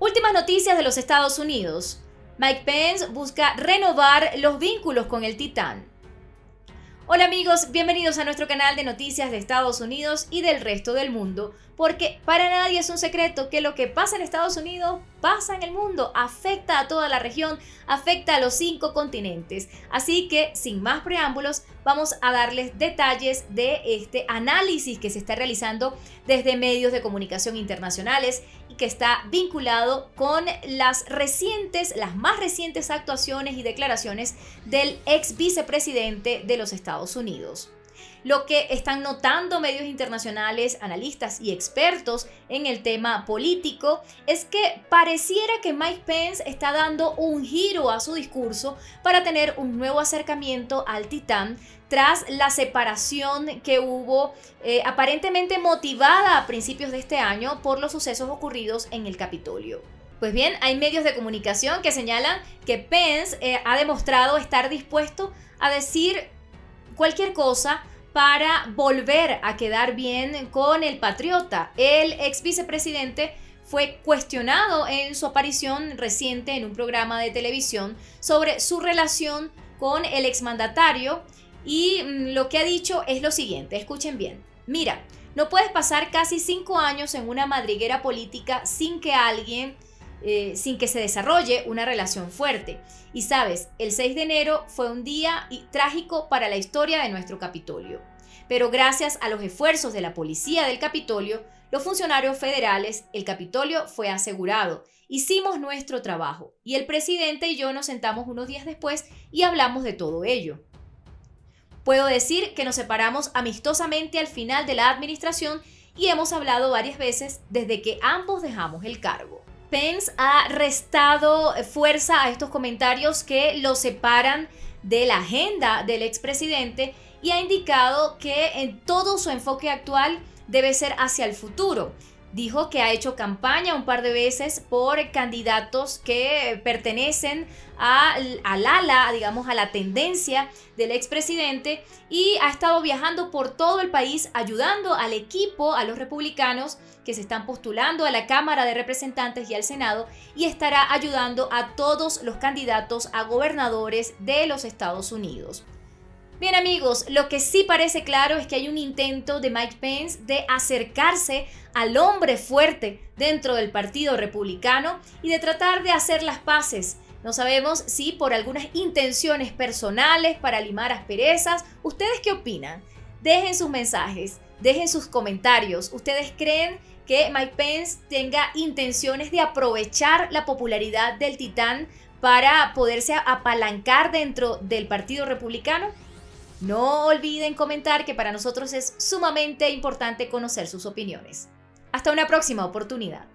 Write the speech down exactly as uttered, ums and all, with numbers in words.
Últimas noticias de los Estados Unidos. Mike Pence busca renovar los vínculos con el Titán. Hola amigos, bienvenidos a nuestro canal de noticias de Estados Unidos y del resto del mundo, porque para nadie es un secreto que lo que pasa en Estados Unidos pasa en el mundo, afecta a toda la región, afecta a los cinco continentes. Así que, sin más preámbulos, vamos a darles detalles de este análisis que se está realizando desde medios de comunicación internacionales y que está vinculado con las recientes, las más recientes actuaciones y declaraciones del ex vicepresidente de los Estados Unidos. Lo que están notando medios internacionales, analistas y expertos en el tema político es que pareciera que Mike Pence está dando un giro a su discurso para tener un nuevo acercamiento al Titán tras la separación que hubo eh, aparentemente motivada a principios de este año por los sucesos ocurridos en el Capitolio. Pues bien, hay medios de comunicación que señalan que Pence eh, ha demostrado estar dispuesto a decir cualquier cosa para volver a quedar bien con el patriota. El ex vicepresidente fue cuestionado en su aparición reciente en un programa de televisión sobre su relación con el exmandatario y mm, lo que ha dicho es lo siguiente, escuchen bien. Mira, no puedes pasar casi cinco años en una madriguera política sin que alguien... Eh, sin que se desarrolle una relación fuerte. Y sabes, el seis de enero fue un día trágico para la historia de nuestro Capitolio. Pero gracias a los esfuerzos de la policía del Capitolio, los funcionarios federales, el Capitolio fue asegurado. Hicimos nuestro trabajo y el presidente y yo nos sentamos unos días después y hablamos de todo ello. Puedo decir que nos separamos amistosamente al final de la administración y hemos hablado varias veces desde que ambos dejamos el cargo. Pence ha restado fuerza a estos comentarios que lo separan de la agenda del expresidente y ha indicado que en todo su enfoque actual debe ser hacia el futuro. Dijo que ha hecho campaña un par de veces por candidatos que pertenecen a, al ala, digamos, a la tendencia del expresidente y ha estado viajando por todo el país ayudando al equipo, a los republicanos que se están postulando a la Cámara de Representantes y al Senado y estará ayudando a todos los candidatos a gobernadores de los Estados Unidos. Bien amigos, lo que sí parece claro es que hay un intento de Mike Pence de acercarse al hombre fuerte dentro del Partido Republicano y de tratar de hacer las paces. No sabemos si por algunas intenciones personales para limar asperezas. ¿Ustedes qué opinan? Dejen sus mensajes, dejen sus comentarios. ¿Ustedes creen que Mike Pence tenga intenciones de aprovechar la popularidad del Titán para poderse apalancar dentro del Partido Republicano? No olviden comentar, que para nosotros es sumamente importante conocer sus opiniones. Hasta una próxima oportunidad.